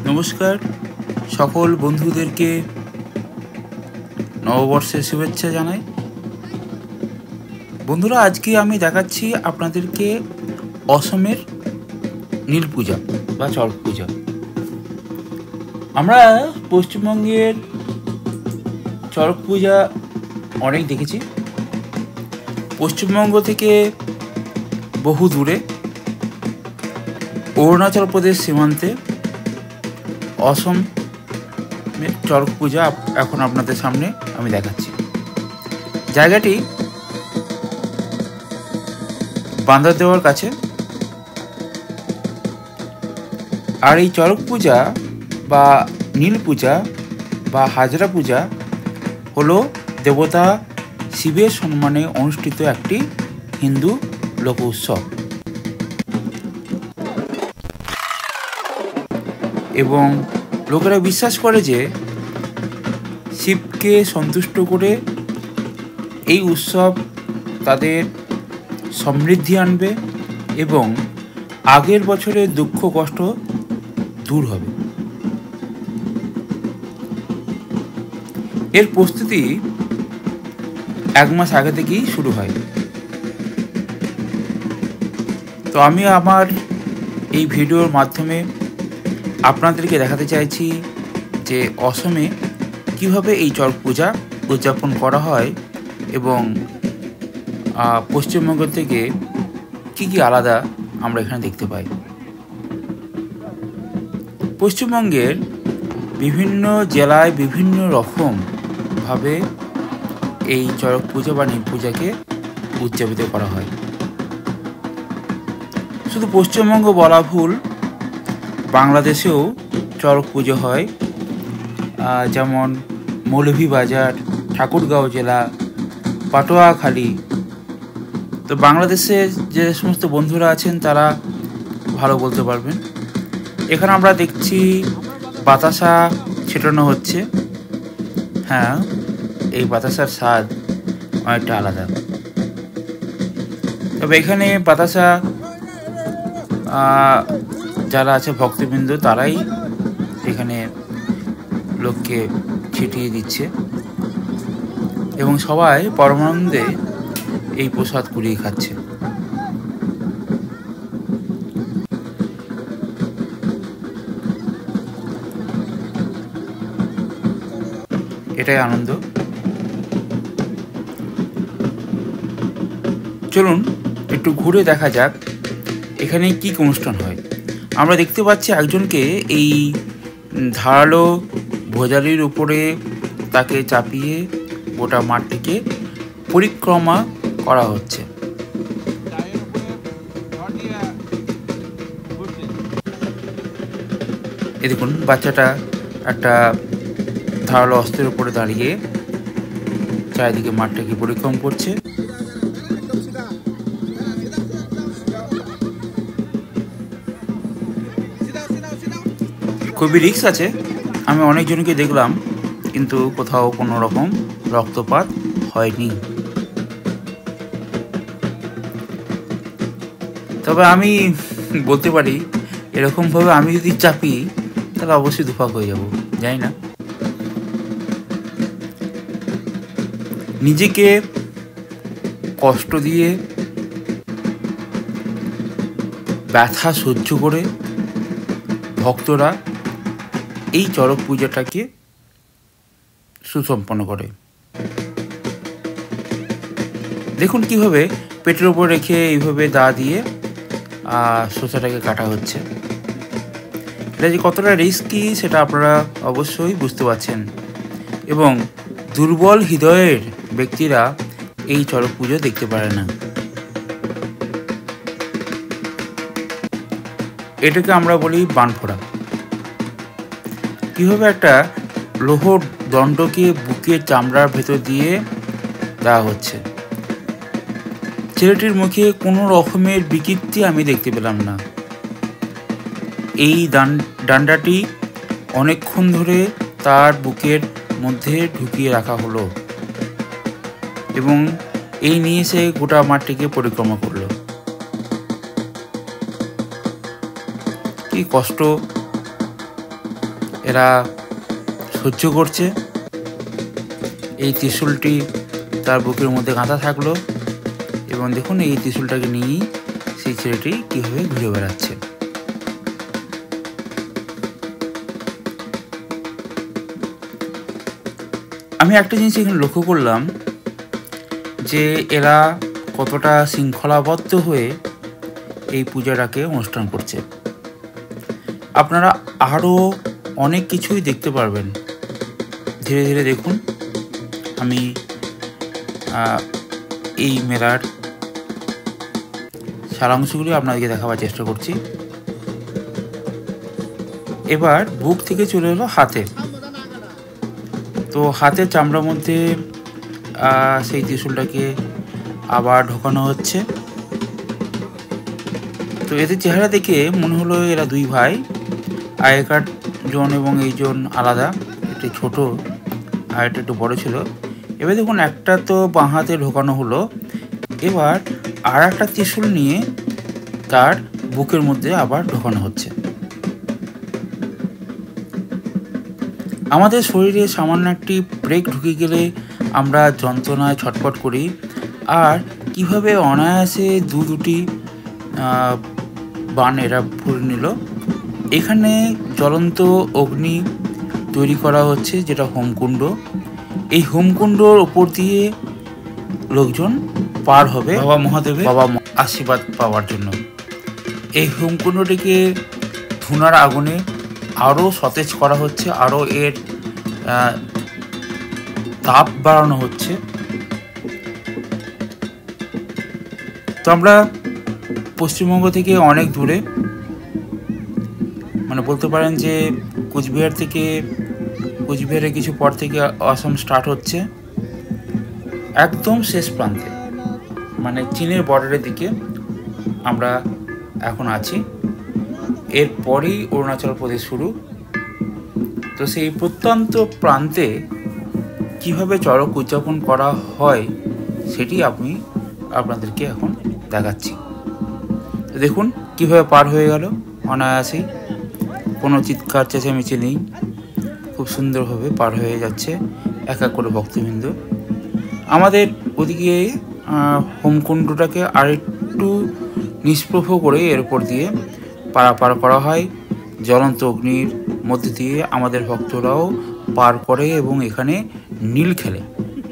নমস্কার সকল বন্ধুদেরকে নববর্ষের শুভেচ্ছা জানাই। বন্ধুরা, আজকে আমি দেখাচ্ছি আপনাদেরকে অসমের নীল পূজা বা চড়ক পূজা। আমরা পশ্চিমবঙ্গের চড়ক পূজা অনেক দেখেছি। পশ্চিমবঙ্গ থেকে বহু দূরে অরুণাচল প্রদেশ সীমান্তে অসমের চড়ক পূজা এখন আপনাদের সামনে আমি দেখাচ্ছি। জায়গাটি বান্দারদেওয়ার কাছে। আর এই চড়ক পূজা বা নীল পূজা বা হাজরা পূজা হলো দেবতা শিবের সম্মানে অনুষ্ঠিত একটি হিন্দু লোক উৎসব এবং লোকেরা বিশ্বাস করে যে শিবকে সন্তুষ্ট করে এই উৎসব তাদের সমৃদ্ধি আনবে এবং আগের বছরের দুঃখ কষ্ট দূর হবে। এর প্রস্তুতি এক মাস আগে থেকেই শুরু হয়। তো আমি আমার এই ভিডিওর মাধ্যমে আপনাদেরকে দেখাতে চাইছি যে অসমে কিভাবে এই চড়ক পূজা উদযাপন করা হয় এবং পশ্চিমবঙ্গ থেকে কি কি আলাদা আমরা এখানে দেখতে পাই। পশ্চিমবঙ্গের বিভিন্ন জেলায় বিভিন্ন রকমভাবে এই চড়ক পূজা বা নীল পূজাকে উদযাপিত করা হয়। শুধু পশ্চিমবঙ্গ বলা ভুল, বাংলাদেশেও চড়ক পুজো হয়, যেমন মৌলভীবাজার, ঠাকুরগাঁও জেলা, পাটুয়াখালী। তো বাংলাদেশে যে সমস্ত বন্ধুরা আছেন তারা ভালো বলতে পারবেন। এখানে আমরা দেখছি বাতাসা ছেটানো হচ্ছে। হ্যাঁ, এই বাতাসার স্বাদ অনেকটা আলাদা। তবে এখানে বাতাসা যারা আছে ভক্তবৃন্দ তারাই এখানে লোককে ছিটিয়ে দিচ্ছে এবং সবাই পরমানন্দে এই প্রসাদ কুড়িয়ে খাচ্ছে। এটাই আনন্দ। চলুন একটু ঘুরে দেখা যাক এখানে কি অনুষ্ঠান হয়। আমরা দেখতে পাচ্ছি একজনকে এই ধারালো ভোজালির উপরে তাকে চাপিয়ে গোটা মাঠটিকে পরিক্রমা করা হচ্ছে। এই দেখুন, বাচ্চাটা একটা ধারালো অস্ত্রের উপরে দাঁড়িয়ে চারিদিকে মাঠটাকে পরিক্রমা করছে। খুবই রিস্ক আছে। আমি অনেকজনকে দেখলাম কিন্তু কোথাও কোনো রকম রক্তপাত হয়নি। তবে আমি বলতে পারি এরকমভাবে আমি যদি চাপি তাহলে অবশ্যই দুফাক হয়ে যাব। জানি না, নিজেকে কষ্ট দিয়ে ব্যথা সহ্য করে ভক্তরা এই চড়ক পূজাটাকে সুসম্পন্ন করে। দেখুন কিভাবে পেটের ওপর রেখে এইভাবে দা দিয়ে শসাটাকে কাটা হচ্ছে। এটা যে কতটা রিস্কি সেটা আপনারা অবশ্যই বুঝতে পারছেন এবং দুর্বল হৃদয়ের ব্যক্তিরা এই চড়ক পুজো দেখতে পারে না। এটাকে আমরা বলি বানফোড়া। কীভাবে একটা লোহর দণ্ডকে বুকের চামড়ার ভেতর দিয়ে দেওয়া হচ্ছে। ছেলেটির মুখে কোনো রকমের বিকৃতি আমি দেখতে পেলাম না। এই ডান্ডাটি অনেকক্ষণ ধরে তার বুকের মধ্যে ঢুকিয়ে রাখা হলো এবং এই নিয়ে সে গোটা মাঠটিকে পরিক্রমা করলো। কি কষ্ট এরা সহ্য করছে। এই ত্রিশূলটি তার বুকের মধ্যে গাঁথা থাকলো এবং দেখুন এই ত্রিশূলটাকে নিয়েই সেই ছেলেটি কীভাবে ঘুরে বেড়াচ্ছে। আমি একটা জিনিস এখানে লক্ষ্য করলাম যে এরা কতটা শৃঙ্খলাবদ্ধ হয়ে এই পূজাটাকে অনুষ্ঠান করছে। আপনারা আরও অনেক কিছুই দেখতে পারবেন। ধীরে ধীরে দেখুন, আমি এই মেলার সারাংশগুলি আপনাদেরকে দেখাবার চেষ্টা করছি। এবার বুক থেকে চলে এলো হাতে। তো হাতের চামড়ার মধ্যে সেই ত্রিশূলটাকে আবার ঢোকানো হচ্ছে। তো এদের চেহারা দেখে মনে হলো এরা দুই ভাই, আগেকার জন এবং এই জন আলাদা, একটি ছোট আর একটা একটু বড় ছিল। এবার দেখুন একটা তো বাঁ হাতে ঢোকানো হলো, এবার আর একটা ত্রিশূল নিয়ে তার বুকের মধ্যে আবার ঢোকানো হচ্ছে। আমাদের শরীরে সামান্য একটি ব্রেক ঢুকে গেলে আমরা যন্ত্রণায় ছটফট করি, আর কিভাবে অনায়াসে দুটি বান এরা ভরে নিল। এখানে জ্বলন্ত অগ্নি তৈরি করা হচ্ছে, যেটা হোমকুণ্ড। এই হোমকুণ্ডর ওপর দিয়ে লোকজন পার হবে বাবা মহাদেবের আশীর্বাদ পাওয়ার জন্য। এই হোমকুণ্ডটিকে ধুনার আগুনে আরও সতেজ করা হচ্ছে, আরও এর তাপ বাড়ানো হচ্ছে। তো আমরা পশ্চিমবঙ্গ থেকে অনেক দূরে, মানে বলতে পারেন যে কোচবিহারের কিছু পর থেকে আসাম স্টার্ট হচ্ছে, একদম শেষ প্রান্তে, মানে চীনের বর্ডারের দিকে আমরা এখন আছি। এরপরেই অরুণাচল প্রদেশ শুরু। তো সেই প্রত্যন্ত প্রান্তে কিভাবে চড়ক উদযাপন করা হয় সেটি আমি আপনাদেরকে এখন দেখাচ্ছি। তো দেখুন কিভাবে পার হয়ে গেল অনায়াসেই, কোনো চিৎকার চেঁচামেচি নেই, খুব সুন্দরভাবে পার হয়ে যাচ্ছে এক এক করে ভক্তবৃন্দ। আমাদের ওদিকে হোমকুণ্ডটাকে আরেকটু নিষ্প্রভ করে এর উপর দিয়ে পারাপার করা হয়। জ্বলন্ত অগ্নির মধ্যে দিয়ে আমাদের ভক্তরাও পার করে এবং এখানে নীল খেলে।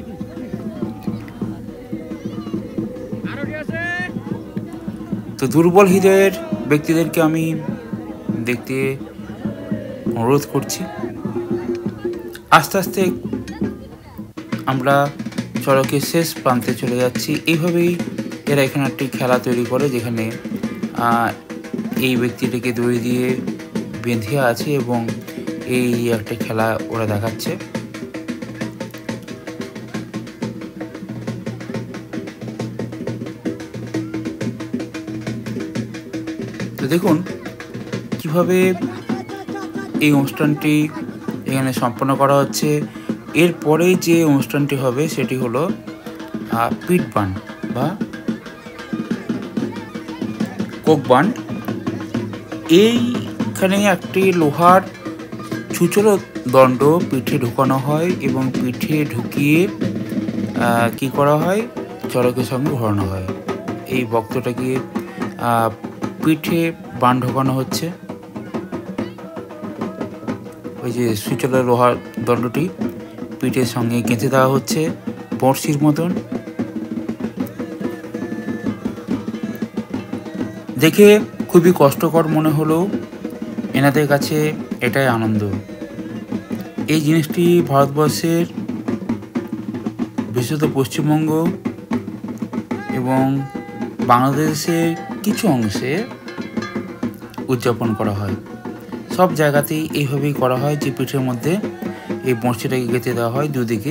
তো দুর্বল হৃদয়ের ব্যক্তিদেরকে আমি দেখতে অনুরোধ করছি। আস্তে আস্তে আমরা সড়কের শেষ প্রান্তে চলে যাচ্ছি। এইভাবেই এরা এখানে একটি খেলা তৈরি করে, যেখানে এই ব্যক্তিটিকে দড়ি দিয়ে বেঁধে আছে এবং এই একটা খেলা ওরা দেখাচ্ছে। তো দেখুন কিভাবে এই অনুষ্ঠানটি এখানে সম্পন্ন করা হচ্ছে। এরপরে যে অনুষ্ঠানটি হবে সেটি হলো পিট বান বা কোক বান। এইখানে একটি লোহার ছুঁচলো দণ্ড পিঠে ঢুকানো হয় এবং পিঠে ঢুকিয়ে কি করা হয়, চড়কের সঙ্গে ঘোরানো হয়। এই ভক্তটাকে পিঠে বান ঢোকানো হচ্ছে। ওই যে সুচলের লোহার দণ্ডটি পিঠের সঙ্গে গেঁথে দেওয়া হচ্ছে বড়শির মতন। দেখে খুবই কষ্টকর মনে হলেও এনাদের কাছে এটাই আনন্দ। এই জিনিসটি ভারতবর্ষের বিশেষত পশ্চিমবঙ্গ এবং বাংলাদেশের কিছু অংশে উদযাপন করা হয়। সব জায়গাতেই এইভাবেই করা হয় যে পিঠের মধ্যে এই বড়শিটাকে গেঁথে দেওয়া হয় দুদিকে।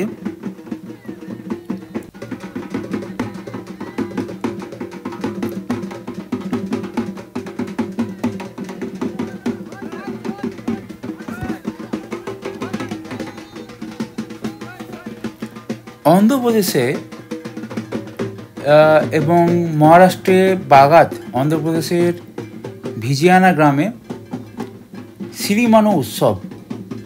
অন্ধ্রপ্রদেশে এবং মহারাষ্ট্রে বাগাত, অন্ধ্রপ্রদেশের ভিজিয়ানা গ্রামে সিরিমানো উৎসব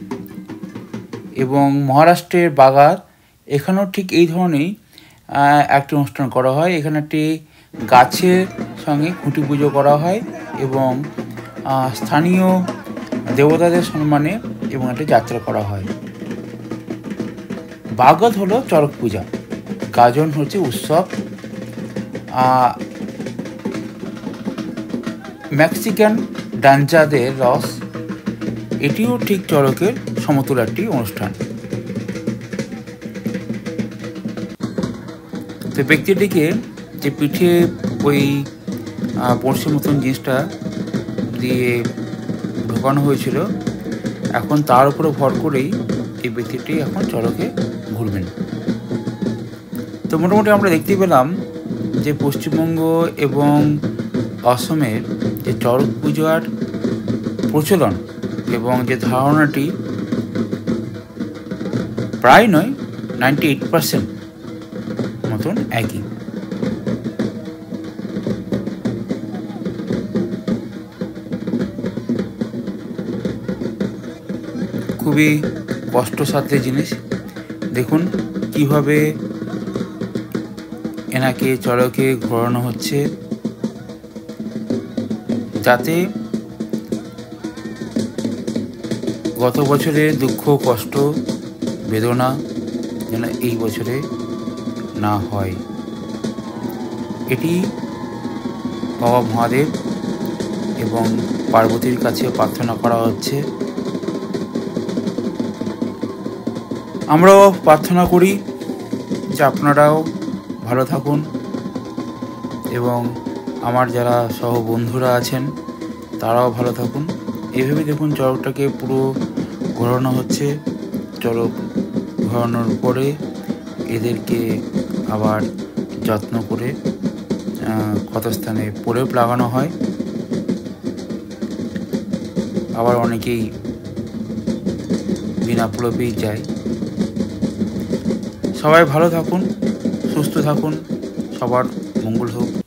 এবং মহারাষ্ট্রের বাগাত এখানেও ঠিক এই ধরনেরই একটি অনুষ্ঠান করা হয়। এখানে একটি গাছের সঙ্গে খুঁটি পুজো করা হয় এবং স্থানীয় দেবতাদের সম্মানে এবং একটি যাত্রা করা হয়। বাগদ হলো চড়ক পূজা, গাজন হচ্ছে উৎসব। মেক্সিকান ডাঞ্জাদের রস, এটিও ঠিক চড়কের সমতুল একটি অনুষ্ঠান। তো ব্যক্তিটিকে যে পিঠে ওই বড়শির মতন জিনিসটা দিয়ে ঢোকানো হয়েছিল, এখন তার উপরে ভর করেই এই ব্যক্তিটি এখন চড়কে ঘুরবেন। তো মোটামুটি আমরা দেখতে পেলাম যে পশ্চিমবঙ্গ এবং অসমের যে চড়ক পূজার প্রচলন এবং যে ধারণাটি প্রায় নয় 98% মতন একই। খুবই কষ্টসাধ্য জিনিস। দেখুন কিভাবে এনাকে চড়কে ঘোরানো হচ্ছে, যাতে গত বছরে দুঃখ, কষ্ট, বেদনা যেন এই বছরে না হয়। এটি বাবা মহাদেব এবং পার্বতীর কাছে প্রার্থনা করা হচ্ছে। আমরাও প্রার্থনা করি যে আপনারাও ভালো থাকুন এবং আমার যারা সহ বন্ধুরা আছেন তারাও ভালো থাকুন। এভাবে দেখুন চড়কটাকে পুরো ঘোরানো হচ্ছে। চড়ক ঘোরানোর পরে এদেরকে আবার যত্ন করে ক্ষতস্থানে প্রলেপ লাগানো হয়। আবার অনেকেই বিনা প্রলেপেই যায়। সবাই ভালো থাকুন, সুস্থ থাকুন, সবার মঙ্গল হোক।